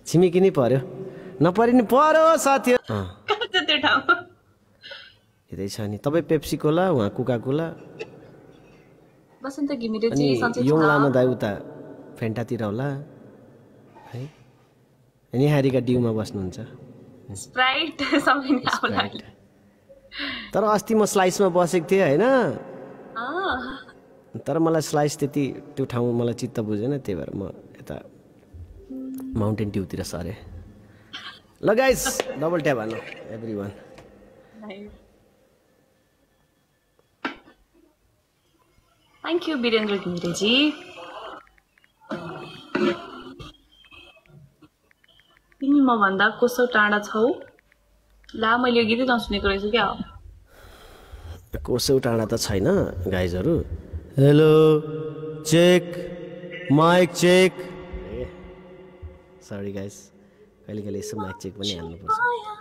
छिमेकी नै पर्यो नपरि नि पर्यो साथी कहाँ छ त्यो ठाउँ यतै छ नि तपाईँ पेप्सी कोला उहाँ कोका कोला बसन्त घिमिरे अनि जी सन्चै योङ छ लामा दाइ उता फेन्टातिर होला है अनि हारीका डिउमा बस्नुहुन्छ स्प्राइट सबै नै आउला तर अस्ति म स्लाइसमा बसेको थिएँ होइन अ तर मलाई स्लाइस त्यति त्यो ठाउँ मलाई चित्त बुझेन त्यही भएर म यता माउन्टेन ड्युतिर सरेँ ल गाइस डबल ट्याप हाल्नु everyone thank you Virendra Ghimire ji तिमी म भन्दा कसो टाढा छौ ला मैले यो गीतै नसुनेको रहेछु क्या कोसौ टाढा त छैन गाइजहरू hello check mic check sorry guys कहिले कहिले यसो माइक चेक पनि हाल्नुपर्छ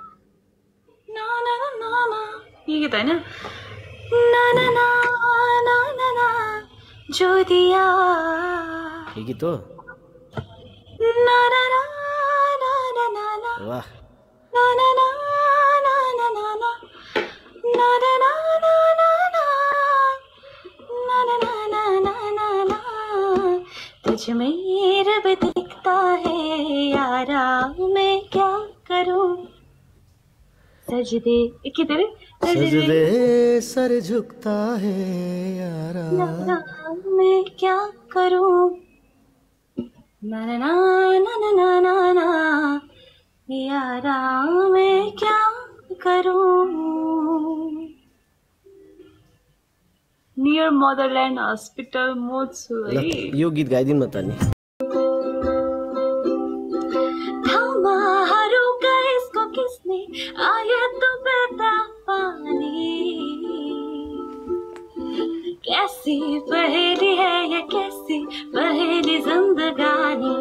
यो गीत होइन ना ना ना ना ना ना जो दिया यो गीत हो ना ना ना ना ना ना ना वाह ना ना ना ना ना ना ना ना ना ना ना ना ना ना ना ना ना ना ना तुझ में रब दिखता है यारा मैं क्या करूं सजदे किधर सजदे सर झुकता है यारा मैं क्या करूं ना ना ना ना ना ना ना यारा मैं क्या करूं नियर मदरल्यान्ड हस्पिटल म छु है यो गीत गाइदिनु न त नि थामाहरू गएसको किसने आया तो बहता पानी कैसी पहेली है ये कैसी पहेली जिंदगानी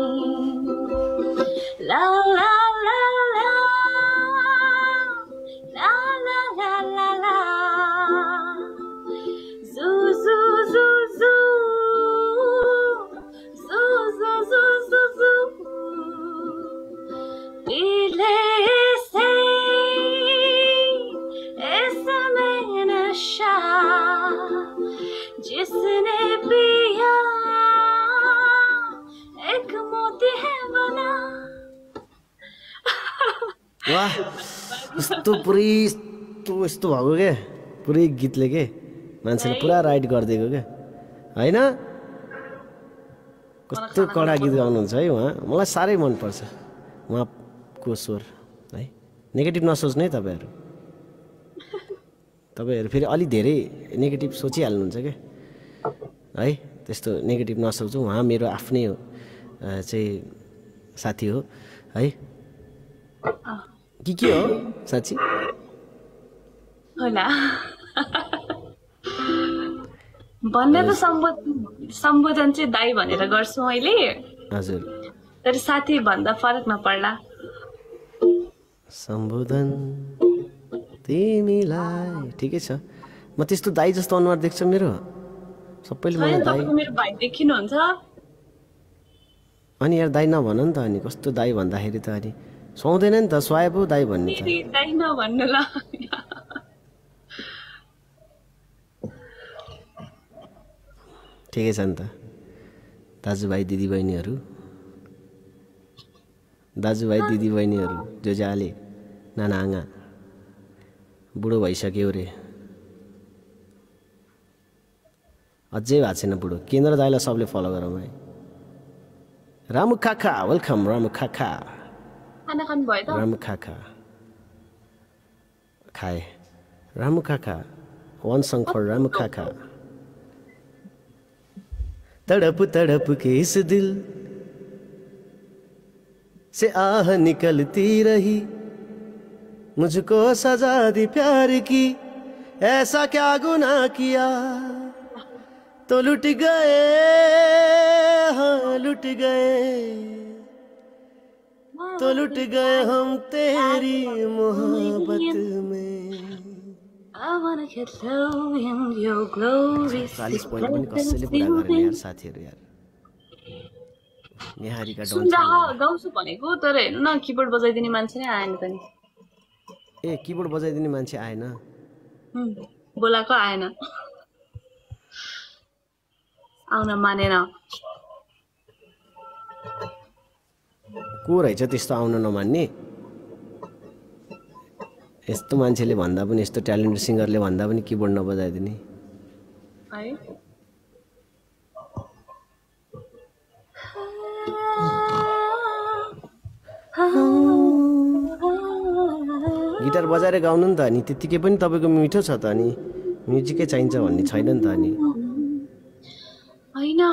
ला ला ला ला ला ला ला ला ला Zoo, zoo, zoo, zoo. Zoo, zoo, zoo, zoo, zoo. पीले से ऐसा में नशा जिसने पिया एक मोती है बना वाह यस्तो पुरै यस्तो भएको के पुरै गीतले के मान्छेले पुरा राइड गरिदिएको क्या होइन कस्तो कडा गीत गाउनुहुन्छ है उहाँ मलाई साह्रै मनपर्छ उहाँको स्वर है नेगेटिभ नसोच्नु है तपाईँहरू फेरि अलि धेरै नेगेटिभ सोचिहाल्नुहुन्छ क्या है त्यस्तो नेगेटिभ नसोच्नु उहाँ मेरो आफ्नै हो चाहिँ साथी हो है के हो साँच्ची होला भन्ने त सम्बोधन चाहिँ दाइ भनेर गर्छु मैले हजुर तर साथी भन्दा फरक नपर्ला सम्बोधन तिमीलाई ठिकै छ म त्यस्तो दाइ जस्तो अनुहार देख्छ मेरो सबैले मलाई दाइ मेरो भाइ देखिनुहुन्छ अनि यार दाइ नभन नि त अनि कस्तो दाइ भन्दाखेरि त अनि सुहाउँदैन नि त सुहाए पो दाइ भन्ने त दाइ नभन्नु ल ठिकै छ नि त दाजुभाइ दिदीबहिनीहरू जो जाले नाना आँगा बुढो भइसक्यो रे अझै भएको छैन बुढो केन्द्र दाइलाई सबले फलो गरौँ है रामु काका वेलकम रामु काका खाना खानु भयो त रामु काका खाए रामु काका वन सङ फर रामु काका तड़प तड़प के इस दिल से आह निकलती रही मुझको सजा दी प्यार की ऐसा क्या गुनाह किया तो लुट गए हाँ लुट गए तो लुट गए हम तेरी मोहब्बत में I wanna get low in your glory. 40 point पनि कसैले पुरा गरेन यार साथीहरु यार निहारीका डन सुन्दाहा गाउँछु भनेको तर हेर्नु न किबोर्ड बजाइदिने मान्छे नै आएन त नि ए किबोर्ड बजाइदिने मान्छे आएन बोलाको आएन आउन मानेन को रहेछ त्यस्तो आउन नमान्ने यस्तो मान्छेले भन्दा पनि यस्तो ट्यालेन्टेड सिङ्गरले भन्दा पनि किबोर्ड नबजाइदिने है गिटार बजाएर गाउनु नि त अनि त्यतिकै पनि तपाईँको मिठो छ त अनि म्युजिकै चाहिन्छ भन्ने छैन नि त अनि होइन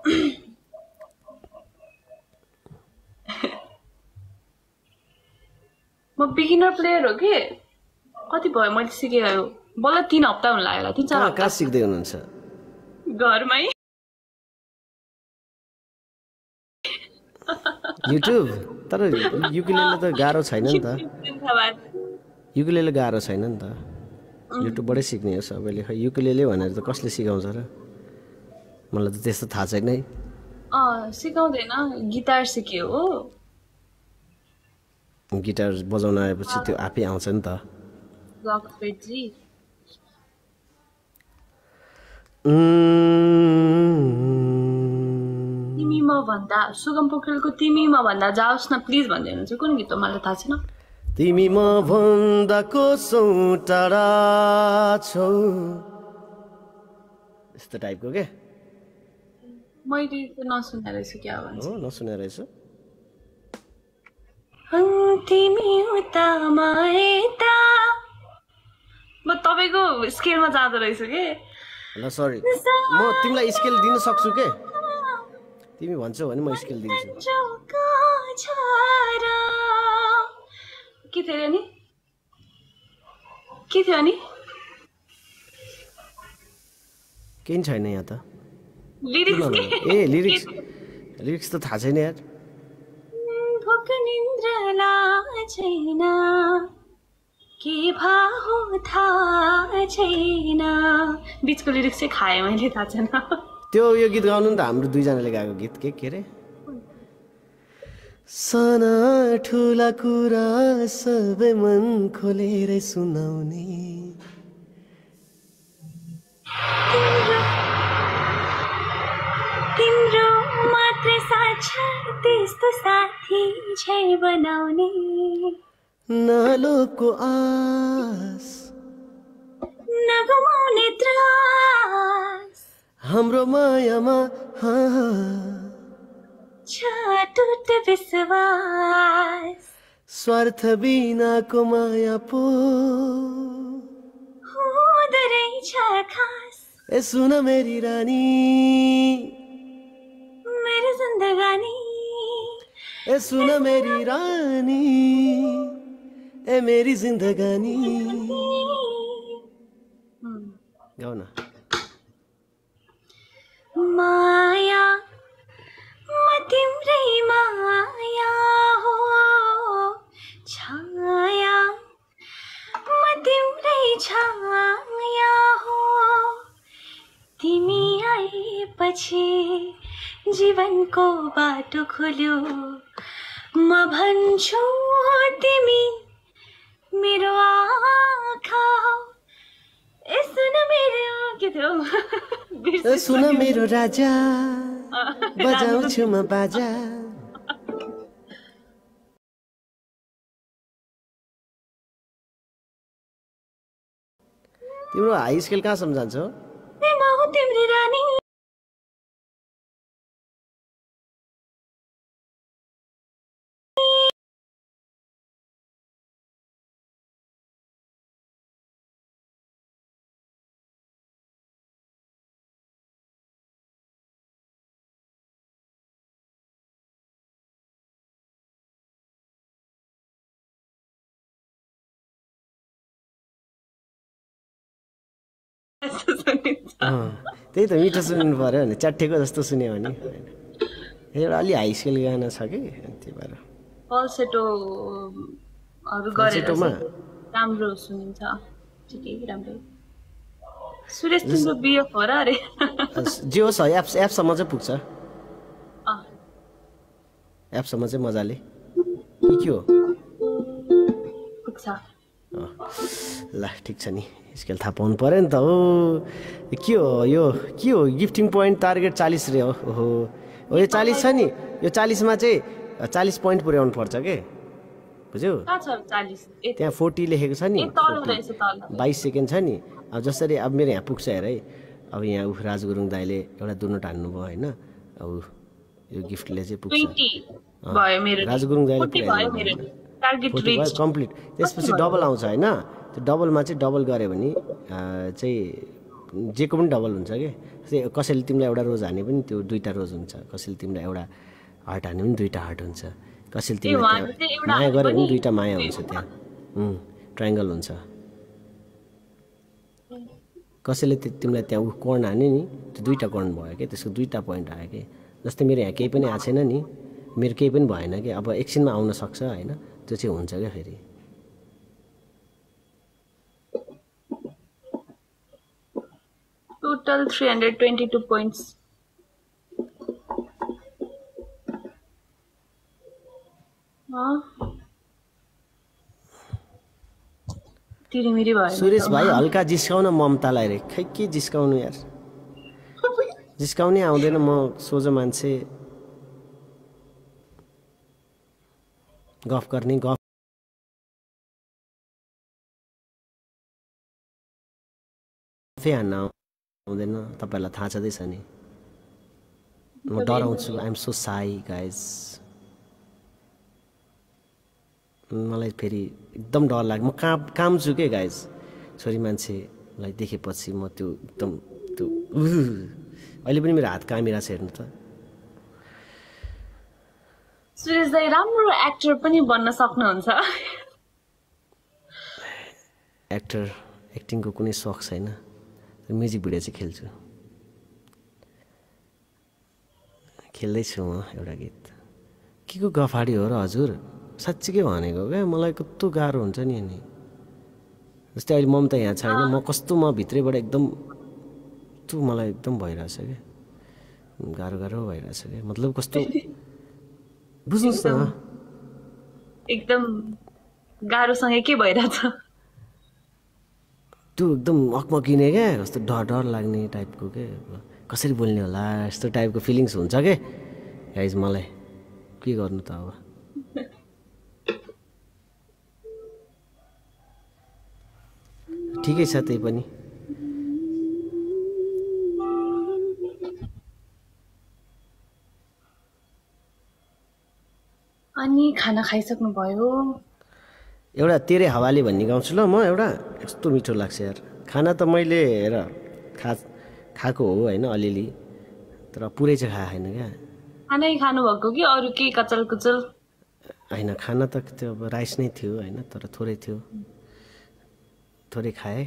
म बिगिनर प्लेयर हो कि कति भयो मैले सिकेको बल्ल 3 हप्ता हुन लाग्यो होला 3-4 हप्ता कहाँ सिक्दै हुनुहुन्छ घरमै युट्युब तर युकुलेले त गाह्रो छैन नि त युकुलेले गाह्रो छैन नि त युट्युबबाटै सिक्ने हो सबैले खै युकुलेले भनेर त कसले सिकाउँछ र मलाई त त्यस्तो थाहा छैन है सिकाउँदैन गिटार सिक्यो हो गिटार बजाउन आएपछि त्यो आफै आउँछ नि त ब्लक पेजी तिमी म भन्दा सुगम पोखरेलको तिमी म भन्दा जाओस् न प्लिज भन्दै हुनुहुन्छ कुन गीत हो मलाई थाहा छैन तिमी म भन्दा कसौँ टाढा छौ यस्तो टाइपको के मैले नसुने रहेछु क्या भन्छ हो नसुने रहेछ तिमी उता माइता म तपाईँको स्केलमा जाँदो रहेछु के ल सरी म तिमीलाई स्केल दिन सक्छु के तिमी भन्छौ भने म स्केल दिन्छु के थियो नि के थियो नि केही छैन यहाँ त लिरिक्स के ए लिरिक्स त थाहा छैन यार भोक निन्द्र छैन के भाहो थाहा छैन बिचको लिरिक्स चाहिँ खाएँ मैले थाहा छैन त्यो यो गीत गाउनु नि त हाम्रो दुईजनाले गाएको गीत के अरे साना ठुला कुरा सबै मन खोलेर सुनाउने तिम्रो मात्रै साथ छ त्यस्तो साथी छै बनाउने नालोको आस नगुमाउने त्रास हाम्रो मायामा टुट विश्वास स्वार्थ बिनाको माया पो हुँदो रहेछ खास ए सुन मेरी रानी मेरो जिन्दगानी ए सुन मेरी रानी ए मेरी जिन्दगानी गाउन माया म तिम्रै माया हो छाया म तिम्रै छाया हो तिमी आएपछि जीवनको बाटो खोल्यो म भन्छु तिमी मेरो आँखा हो ए सुन मेरो के थियो ए सुन मेरो राजा बजाउँछु म बाजा तिम्रो हाई स्केल कहाँसम्म जान्छ तिम्री रानी त्यही त मिठो सुन्नु पर्यो भने च्याठेको जस्तो सुन्यो भने एउटा अलि हाई स्केल गाना छ कि त्यही भएर फल्सेटोहरू गरेर राम्रो सुनिन्छ ठिकै राम्रो सुरेश तिम्रो बियो हो र अरे जे होस् एप्ससम्म चाहिँ पुग्छ एपसम्म चाहिँ मजाले के हो पुग्छ ल ठिक छ नि स्केल थाहा पाउनु पऱ्यो नि त हो के हो गिफ्टिङ पोइन्ट टार्गेट 40 रे हो ओहो हो यो 40 छ नि यो 40 मा चाहिँ 40 पोइन्ट पुर्याउनु पर्छ के बुझ्यौ त्यहाँ 40 लेखेको छ नि 22 सेकेन्ड छ नि अब जसरी अब मेरो यहाँ पुग्छ हेर है अब यहाँ राज गुरुङ दाइले एउटा दुनोट हान्नुभयो होइन अब यो गिफ्टले चाहिँ पुग्छ राज गुरुङ दाइले कम्प्लिट त्यसपछि डबल आउँछ होइन त्यो डबलमा चाहिँ डबल गऱ्यो भने चाहिँ जेको पनि डबल हुन्छ कि कसैले तिमीलाई एउटा रोज हाने पनि त्यो 2टा रोज हुन्छ कसैले तिमीलाई एउटा हार्ट हाने पनि 2टा हार्ट हुन्छ कसैले तिमीलाई माया गऱ्यो भने 2टा माया हुन्छ त्यहाँ ट्रायङ्गल हुन्छ कसैले तिमीलाई त्यहाँ कर्न हाने नि त्यो 2टा कर्न भयो कि त्यसको 2टा पोइन्ट आयो कि जस्तै मेरो यहाँ केही पनि आएको छैन नि मेरो केही पनि भएन कि अब एकछिनमा आउन सक्छ होइन त्यो चाहिँ हुन्छ क्या फेरि total 322 points सुरेश भाइ हल्का जिस्काउन ममतालाई रे खै के जिस्काउनु यार जिस्काउनै आउँदैन म सोझो मान्छे गफ गर्ने गफ फे हान्न आउँदैन तपाईहरुलाई थाहा छँदैछ नि म डराउँछु I am so shy guys मलाई फेरि एकदम डर लाग्छ म काम छु के गाइज छोरी मान्छेलाई देखेपछि म त्यो एकदम त्यो अहिले पनि मेरो हात कामिरहेछ हेर्नु त सुरेश दाइ राम्रो एक्टर पनि बन्न सक्नुहुन्छ एक्टिङको कुनै शौक छैन म्युजिक भिडियो चाहिँ खेल्दैछु म एउटा गीत के को गफाडी हो र हजुर साँच्चीकै भनेको क्या मलाई कस्तो गाह्रो हुन्छ नि अनि जस्तै अहिले ममता यहाँ छैन म कस्तो म भित्रैबाट एकदम त्यो मलाई एकदम भइरहेछ क्या गाह्रो भइरहेछ क्या मतलब कस्तो बुझ्नुहोस् न एकदम गाह्रोसँग के भइरहेछ त्यो एकदम अकमकिने क्या कस्तो डर लाग्ने टाइपको के कसरी बोल्ने होला यस्तो टाइपको फिलिङ्स हुन्छ के गाइज मलाई के गर्नु त अब ठिकै छ त्यही पनि अनि खाना खाइसक्नु भयो एउटा तेरे हवाले भन्ने गाउँछु ल म एउटा यस्तो मिठो लाग्छ यार खाना त मैले हेर खाएको हो होइन अलिअलि तर पुरै चाहिँ खाएन क्या खानै खानु भएको कि अरू के कचल कुचल होइन खाना त त्यो अब राइस नै थियो होइन तर थोरै थियो थोरै खाएँ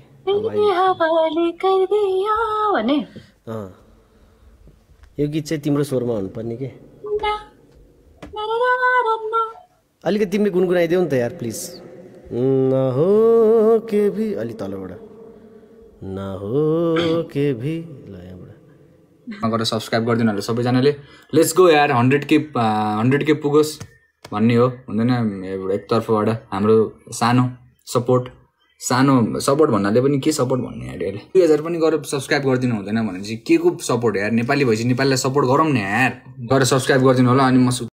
यो गीत चाहिँ तिम्रो स्वरमा हुनुपर्ने के अलिकति तिमीले गुनगुनाइदेऊ नि त यार प्लिज न हो के भी अलि तलबाट न हो के भी ल यहाँबाट गएर सब्सक्राइब गरिदिनु होला सबैजनाले लेट्स गो यार 100K पुगोस् भन्ने हो हुँदैन एकतर्फबाट हाम्रो सानो सपोर्ट भन्नाले पनि के सपोर्ट भन्ने यार 2000 पनि गएर सब्सक्राइब गरिदिनु हुँदैन भने चाहिँ के को सपोर्ट यार नेपाली भएपछि नेपालीलाई सपोर्ट गरौँ न यार गएर सब्सक्राइब गरिदिनु होला अनि म